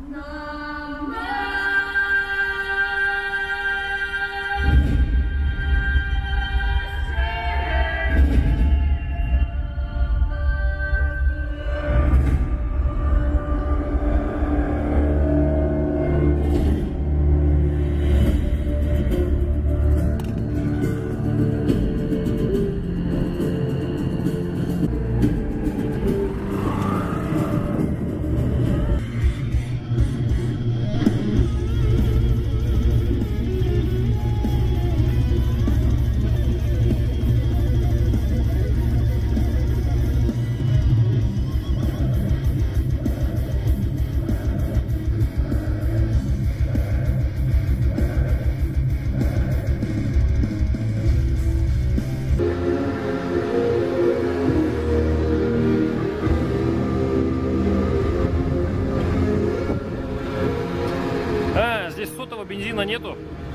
Бензина нету.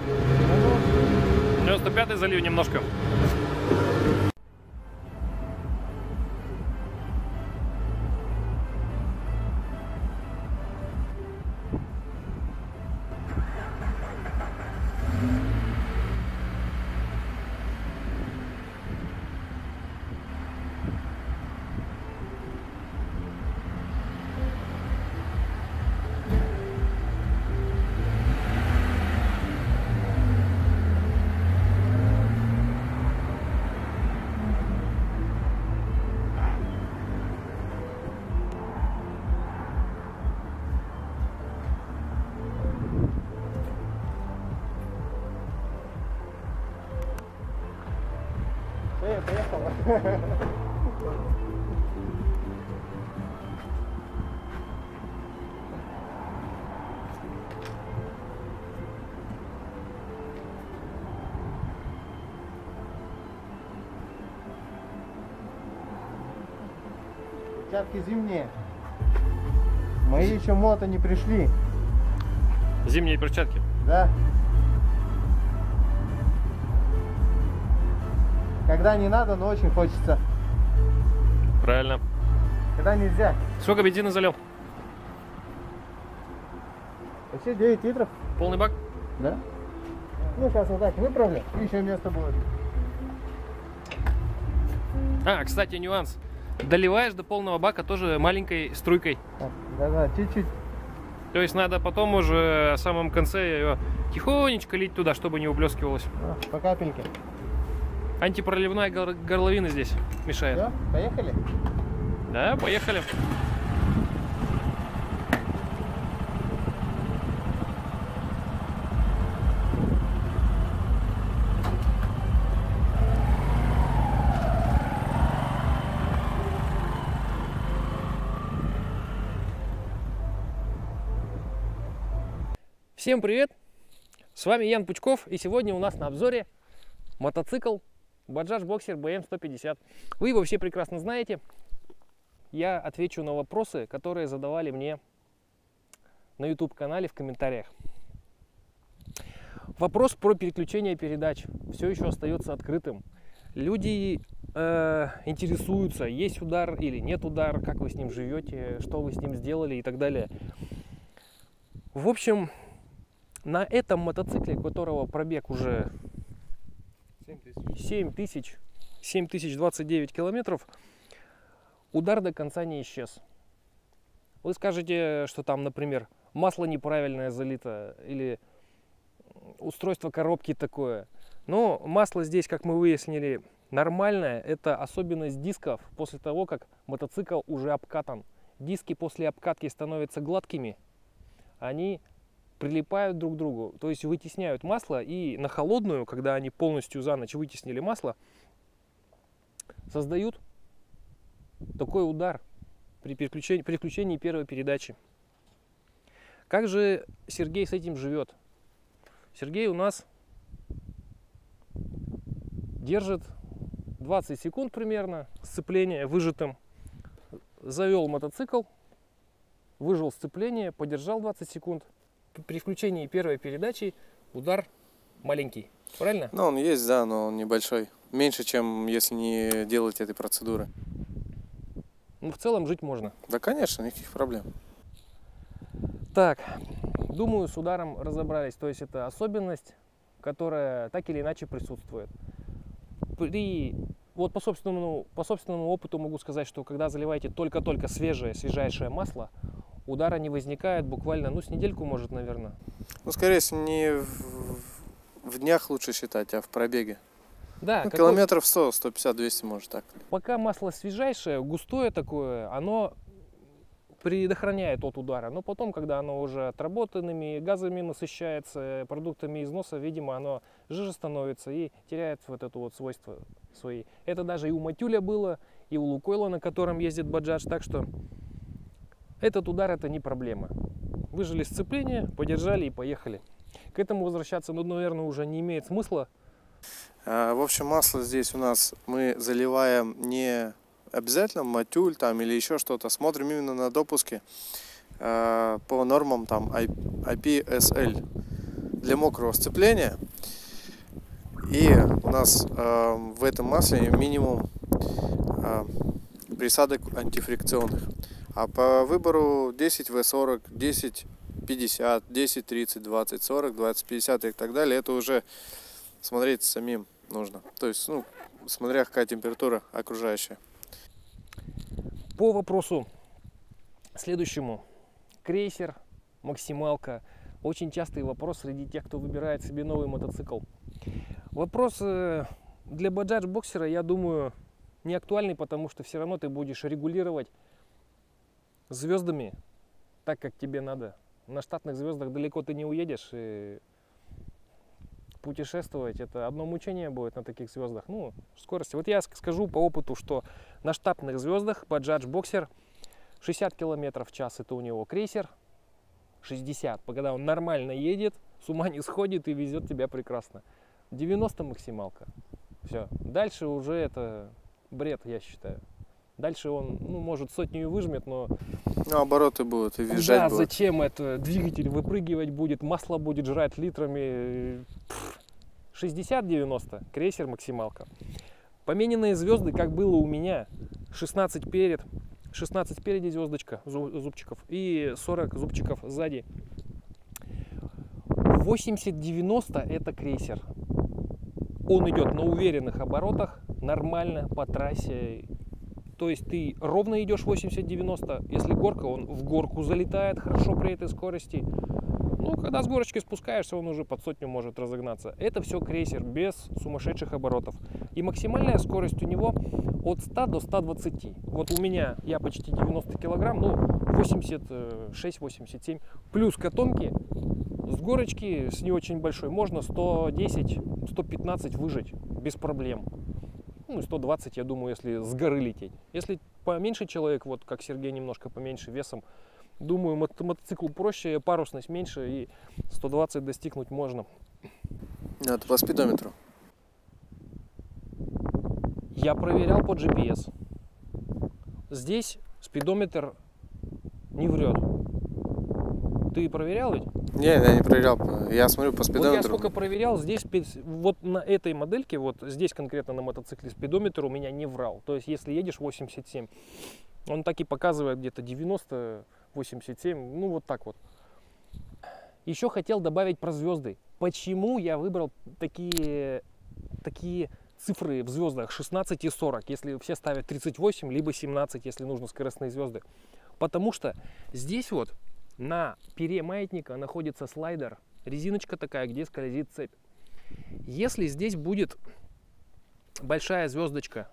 95-й залью немножко. Поехала. Перчатки зимние. Мои еще мото не пришли. Зимние перчатки? Да. Когда не надо, но очень хочется. Правильно. Когда нельзя. Сколько бензина залил? Вообще 9 литров. Полный бак? Да. Ну, сейчас вот так выправлю, и еще место будет. А, кстати, нюанс. Доливаешь до полного бака тоже маленькой струйкой. Да-да, чуть-чуть. То есть надо потом уже в самом конце ее тихонечко лить туда, чтобы не выплескивалось. По капельке. Антипроливная горловина здесь мешает. Все, поехали? Да, поехали. Всем привет! С вами Ян Пучков, и сегодня у нас на обзоре мотоцикл Bajaj Boxer BM150. Вы его все прекрасно знаете. Я отвечу на вопросы, которые задавали мне на YouTube-канале в комментариях. Вопрос про переключение передач все еще остается открытым. Люди интересуются, есть удар или нет удара, как вы с ним живете, что вы с ним сделали и так далее. В общем, на этом мотоцикле, у которого пробег уже 7029 километров, удар до конца не исчез. Вы скажете, что там, например, масло неправильное залито или устройство коробки такое. Но масло здесь, как мы выяснили, нормальное. Это особенность дисков после того, как мотоцикл уже обкатан. Диски после обкатки становятся гладкими. Они прилипают друг к другу, то есть вытесняют масло, и на холодную, когда они полностью за ночь вытеснили масло, создают такой удар при включении первой передачи. Как же Сергей с этим живет? Сергей у нас держит 20 секунд примерно сцепления выжатым, завел мотоцикл, выжал сцепление, подержал 20 секунд. При включении первой передачи удар маленький, правильно? Ну, он есть, да, но он небольшой. Меньше, чем если не делать этой процедуры. Ну, в целом жить можно. Да, конечно, никаких проблем. Так, думаю, с ударом разобрались. То есть это особенность, которая так или иначе присутствует. Вот по собственному опыту могу сказать, что когда заливаете только-только свежайшее масло, удара не возникает буквально, ну, с недельку, может, наверное. Ну, скорее всего, не в днях лучше считать, а в пробеге. Да, ну, километров 100, 150, 200, может, так. Пока масло свежайшее, густое такое, оно предохраняет от удара. Но потом, когда оно уже отработанными газами насыщается, продуктами износа, видимо, оно жиже становится и теряет вот это вот свойство свои. Это даже и у Матюля было, и у Лукойла, на котором ездит Bajaj. Так что этот удар — это не проблема. Выжили сцепление, подержали и поехали. К этому возвращаться, ну, наверное, уже не имеет смысла. В общем, масло здесь у нас мы заливаем не обязательно Матюль там или еще что-то. Смотрим именно на допуски по нормам там IPSL для мокрого сцепления. И у нас в этом масле минимум присадок антифрикционных. А по выбору 10В40, 1050, 1030, 2040, 2050 и так далее, это уже смотреть самим нужно. То есть, ну, смотря какая температура окружающая. По вопросу следующему. Крейсер, максималка. Очень частый вопрос среди тех, кто выбирает себе новый мотоцикл. Вопрос для Bajaj боксера, я думаю, не актуальный, потому что все равно ты будешь регулировать звездами так, как тебе надо. На штатных звездах далеко ты не уедешь, и путешествовать — это одно мучение будет на таких звездах. Ну, скорости. Вот я скажу по опыту, что на штатных звездах Bajaj боксер 60 км в час — это у него крейсер, 60, когда он нормально едет, с ума не сходит и везет тебя прекрасно. 90 максималка. Все. Дальше уже это бред, я считаю. Дальше он, ну, может, сотню и выжмет, но... Ну, обороты будут и визжать будут. Зачем это? Двигатель выпрыгивать будет, масло будет жрать литрами. 60-90, крейсер, максималка. Помененные звезды, как было у меня, 16 спереди звездочка, зубчиков, и 40 зубчиков сзади. 80-90 это крейсер. Он идет на уверенных оборотах, нормально, по трассе. То есть ты ровно идешь 80-90, если горка, он в горку залетает хорошо при этой скорости. Ну, когда с горочки спускаешься, он уже под сотню может разогнаться. Это все крейсер, без сумасшедших оборотов. И максимальная скорость у него от 100 до 120. Вот у меня, я почти 90 килограмм, ну, 86-87. Плюс котомки, с горочки, с не очень большой, можно 110-115 выжить без проблем. Ну, 120, я думаю, если с горы лететь. Если поменьше человек, вот как Сергей, немножко поменьше весом, думаю, мотоцикл проще, парусность меньше, и 120 достигнуть можно. Это по спидометру. Я проверял по GPS. Здесь спидометр не врет. Ты проверял ведь? Не, я не проверял. Я смотрю по спидометру. Вот я сколько проверял, здесь вот на этой модельке, вот здесь конкретно на мотоцикле, спидометр у меня не врал. То есть если едешь 87, он так и показывает где-то 90, 87, ну вот так вот. Еще хотел добавить про звезды. Почему я выбрал такие цифры в звездах 16 и 40, если все ставят 38, либо 17, если нужно скоростные звезды? Потому что здесь вот на пере маятника находится слайдер, резиночка такая, где скользит цепь. Если здесь будет большая звездочка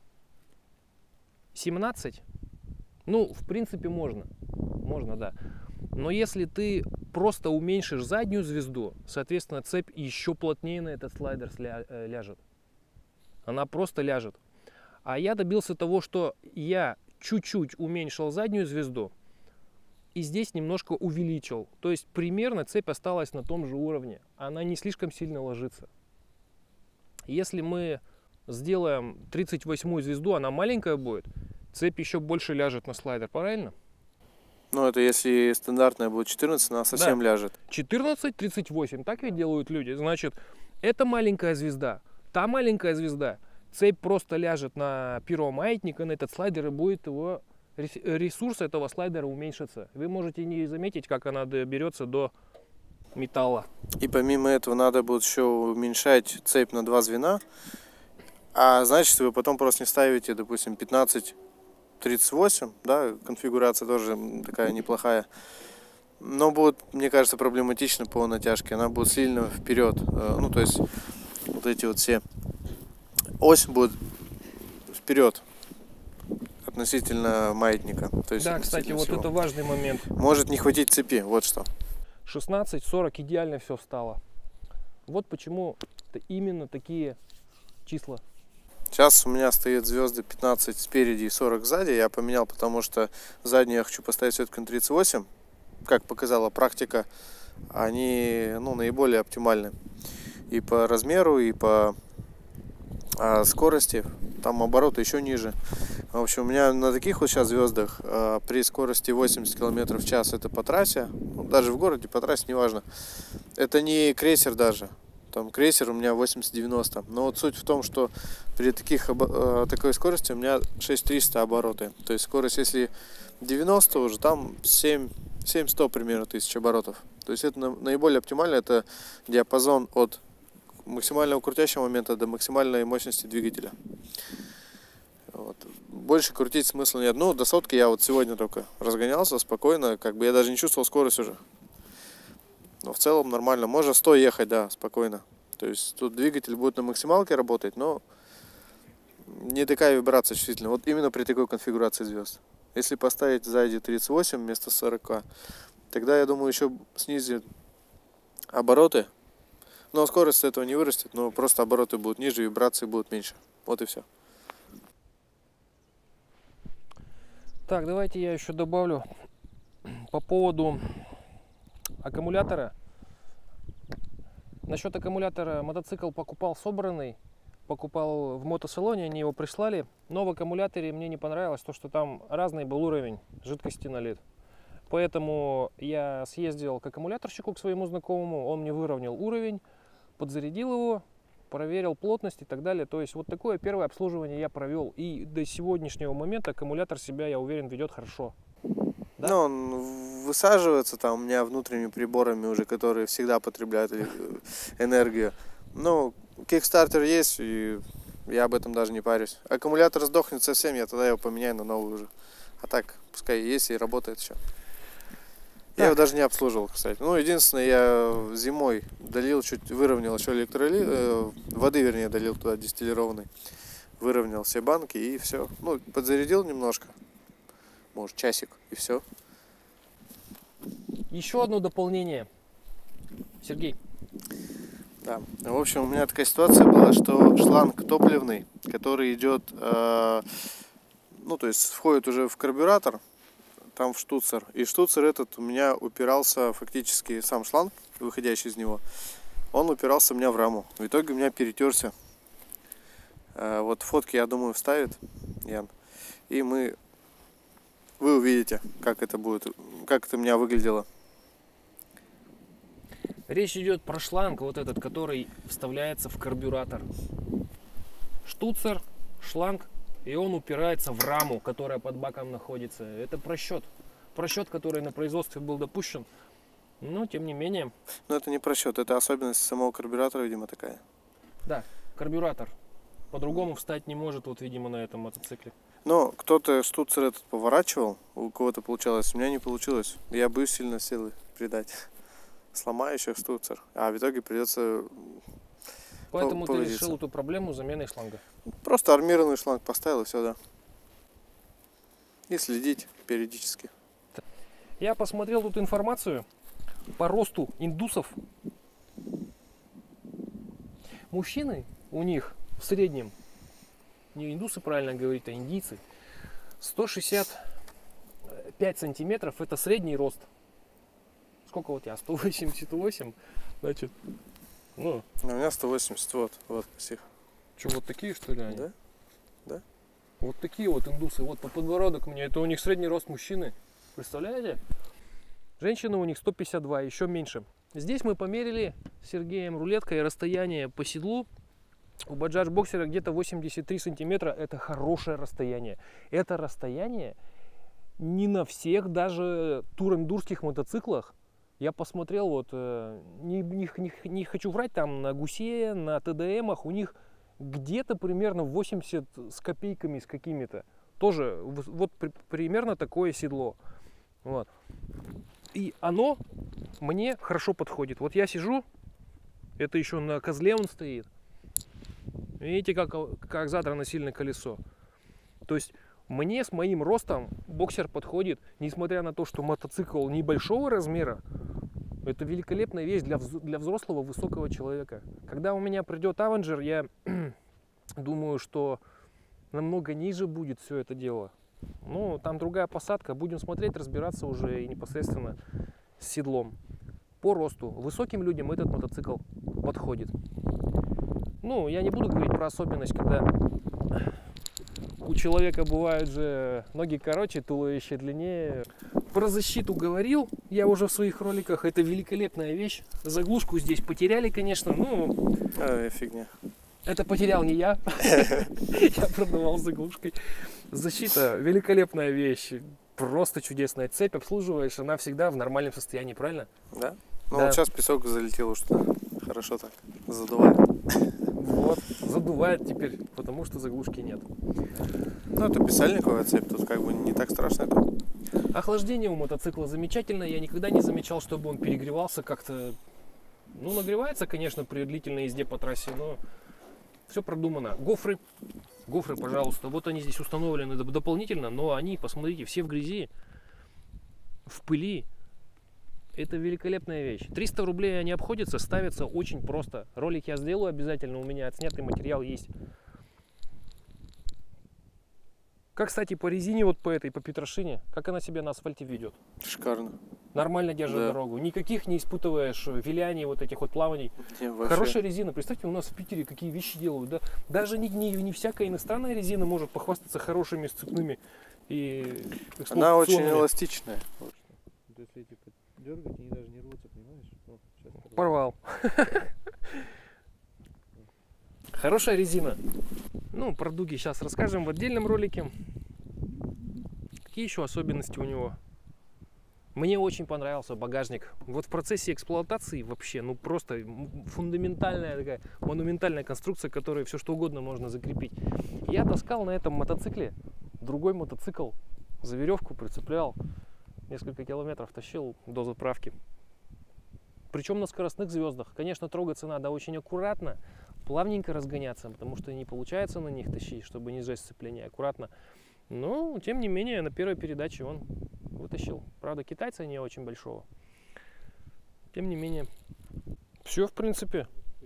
17, ну, в принципе, можно, да. Но если ты просто уменьшишь заднюю звезду, соответственно, цепь еще плотнее на этот слайдер ляжет. Она просто ляжет. А я добился того, что я чуть-чуть уменьшил заднюю звезду и здесь немножко увеличил. То есть примерно цепь осталась на том же уровне. Она не слишком сильно ложится. Если мы сделаем 38-ю звезду, она маленькая будет, цепь еще больше ляжет на слайдер, правильно? Ну, это если стандартная будет 14, она совсем ляжет. 14-38, так ведь делают люди. Значит, это маленькая звезда, та маленькая звезда. Цепь просто ляжет на перо маятника, на этот слайдер, и будет его ресурс этого слайдера уменьшится. Вы можете не заметить, как она доберется до металла. И помимо этого надо будет еще уменьшать цепь на 2 звена. А значит, вы потом просто не ставите, допустим, 15-38, да, конфигурация тоже такая неплохая. Но будет, мне кажется, проблематично по натяжке. Она будет сильно вперед. Ну, то есть, вот эти вот все. Ось будет вперед относительно маятника. То есть, Да, кстати, вот это важный момент. Может не хватить цепи, вот что. 16-40 идеально все встало. Вот почему именно такие числа. Сейчас у меня стоит звезды 15 спереди и 40 сзади. Я поменял, потому что заднюю я хочу поставить все-таки на 38. Как показала практика, они наиболее оптимальны. И по размеру, и по скорости. Там обороты еще ниже. В общем, у меня на таких вот сейчас звездах при скорости 80 км в час это по трассе. Даже в городе по трассе, неважно. Это не крейсер даже. Там крейсер у меня 80-90. Но вот суть в том, что при такой скорости у меня 6300 обороты. То есть скорость, если 90 уже, там 700 примерно тысяч оборотов. То есть это наиболее оптимально. Это диапазон от максимального крутящего момента до максимальной мощности двигателя. Вот. Больше крутить смысла нет. Ну, до сотки я вот сегодня только разгонялся спокойно. Как бы я даже не чувствовал скорость уже. Но в целом нормально. Можно 100 ехать, да, спокойно. То есть тут двигатель будет на максималке работать, но не такая вибрация чувствительная. Вот именно при такой конфигурации звезд. Если поставить сзади 38 вместо 40, тогда, я думаю, еще снизит обороты. Но скорость с этого не вырастет, но просто обороты будут ниже, вибрации будут меньше. Вот и все. Так, давайте я еще добавлю по поводу аккумулятора. Насчет аккумулятора, мотоцикл покупал собранный, покупал в мотосалоне, они его прислали. Но в аккумуляторе мне не понравилось то, что там разный был уровень жидкости налит. Поэтому я съездил к аккумуляторщику, к своему знакомому, он мне выровнял уровень, подзарядил его, проверил плотность и так далее. То есть вот такое первое обслуживание я провел. И до сегодняшнего момента аккумулятор себя, я уверен, ведет хорошо. Да? Ну, он высаживается там у меня внутренними приборами уже, которые всегда потребляют энергию. Ну, кикстартер есть, и я об этом даже не парюсь. Аккумулятор сдохнет совсем, я тогда его поменяю на новый уже. А так, пускай есть и работает еще. Я его даже не обслуживал, кстати. Ну, единственное, я зимой долил, чуть выровнял еще воды, вернее, долил туда дистиллированной. Выровнял все банки и все. Ну, подзарядил немножко. Может, часик, и все. Еще одно дополнение. Сергей. Да. В общем, у меня такая ситуация была, что шланг топливный, который идет, ну, то есть входит уже в карбюратор, там в штуцер. И штуцер этот у меня упирался, фактически сам шланг, выходящий из него, он упирался у меня в раму. В итоге у меня перетерся. Вот фотки, я думаю, вставит Ян. И вы увидите, как это будет, как это у меня выглядело. Речь идет про шланг, вот этот, который вставляется в карбюратор. Штуцер, шланг, и он упирается в раму, которая под баком находится. Это просчет. Просчет, который на производстве был допущен. Но, тем не менее... Но это не просчет, это особенность самого карбюратора, видимо, такая. Да, карбюратор. По-другому встать не может, вот, видимо, на этом мотоцикле. Но кто-то штуцер этот поворачивал, у кого-то получалось, у меня не получилось. Я боюсь сильно силы придать. Сломаю еще штуцер, а в итоге придется... Поэтому ты решил эту проблему заменой шланга? Просто армированный шланг поставил и все, да. И следить периодически. Я посмотрел тут информацию по росту индусов. Мужчины у них в среднем, не индусы правильно говорить, а индийцы, 165 сантиметров это средний рост. Сколько вот я? 188, значит, ну. У меня 180, вот, спасибо. Что, вот такие, что ли, они? Да, да. Вот такие вот индусы, вот по подбородок у меня, это у них средний рост мужчины. Представляете? Женщины у них 152, еще меньше. Здесь мы померили с Сергеем рулеткой расстояние по седлу. У Bajaj Boxer где-то 83 сантиметра, это хорошее расстояние. Это расстояние не на даже турендурских мотоциклах. Я посмотрел, вот, не хочу врать, там на Гусе, на ТДМах у них где-то примерно 80 с копейками, с какими-то. Тоже вот примерно такое седло. Вот. И оно мне хорошо подходит. Вот я сижу, это еще на козле он стоит. Видите, как задрано сильное колесо. То есть мне с моим ростом боксер подходит, несмотря на то, что мотоцикл небольшого размера. Это великолепная вещь для взрослого высокого человека. Когда у меня придет Авенджер, я думаю, что намного ниже будет все это дело. Ну, там другая посадка. Будем смотреть, разбираться уже и непосредственно с седлом. По росту. Высоким людям этот мотоцикл подходит. Ну, я не буду говорить про особенность, когда у человека бывают же ноги короче, туловище длиннее. Про защиту говорил я уже в своих роликах. Это великолепная вещь. Заглушку здесь потеряли, конечно. Ну, фигня. Это потерял не я. Я продавал заглушкой. Защита великолепная вещь. Просто чудесная цепь. Обслуживаешь, она всегда в нормальном состоянии, правильно? Да. Ну Да. вот сейчас песок залетел уж хорошо так. Задувает. Вот. Задувает теперь, потому что заглушки нет. Ну это писальниковая цепь, тут как бы не так страшно это. Охлаждение у мотоцикла замечательное. Я никогда не замечал, чтобы он перегревался как-то. Ну, нагревается, конечно, при длительной езде по трассе, но все продумано. Гофры, пожалуйста. Вот они здесь установлены дополнительно, но они, посмотрите, все в грязи, в пыли. Это великолепная вещь. 300 рублей они обходятся, ставятся очень просто. Ролик я сделаю обязательно, у меня отснятый материал есть. Как, кстати, по резине, вот по Петрошине, как она себя на асфальте ведет? Шикарно. Нормально держит дорогу. Никаких не испытываешь виляний, вот этих вот плаваний. Хорошая резина. Представьте, у нас в Питере какие вещи делают. Да? Даже не всякая иностранная резина может похвастаться хорошими сцепными и эксплуатационными. Она очень эластичная. Если эти дергать, они даже не рвутся, понимаешь? Вот, сейчас порвал. Хорошая резина. Ну, про дуги сейчас расскажем в отдельном ролике. Какие еще особенности у него? Мне очень понравился багажник. Вот в процессе эксплуатации вообще, ну просто фундаментальная такая, монументальная конструкция, которой все что угодно можно закрепить. Я таскал на этом мотоцикле другой мотоцикл, за веревку прицеплял, несколько километров тащил до заправки. Причем на скоростных звездах. Конечно, трогаться надо очень аккуратно, плавненько разгоняться, потому что не получается на них тащить, чтобы не сжать сцепление, аккуратно. Но, тем не менее, на первой передаче он вытащил. Правда, китайца не очень большого. Тем не менее, все, в принципе.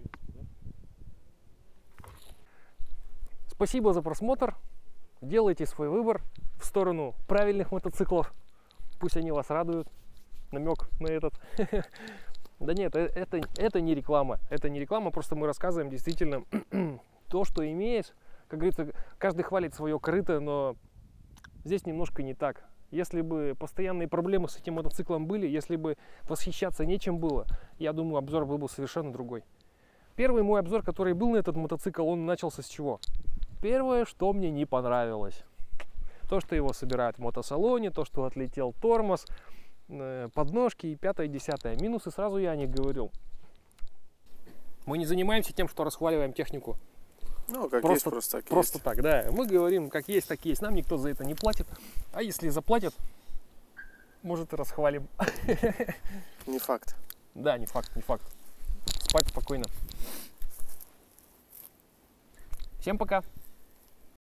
Спасибо за просмотр. Делайте свой выбор в сторону правильных мотоциклов. Пусть они вас радуют. Намек на этот. Да нет, это не реклама. Это не реклама, просто мы рассказываем действительно то, что имеешь. Как говорится, каждый хвалит свое корыто, но здесь немножко не так. Если бы постоянные проблемы с этим мотоциклом были, если бы восхищаться нечем было, я думаю, обзор был бы совершенно другой. Первый мой обзор, который был на этот мотоцикл, он начался с чего? Первое, что мне не понравилось. То, что его собирают в мотосалоне, то, что отлетел тормоз, подножки и 5-10. Минусы сразу я не говорил. Мы не занимаемся тем, что расхваливаем технику. Ну, как просто, есть, просто так просто есть. так, да. Мы говорим, как есть, так есть. Нам никто за это не платит. А если заплатят, может и расхвалим. Не факт. Да, не факт, не факт. Спать спокойно. Всем пока.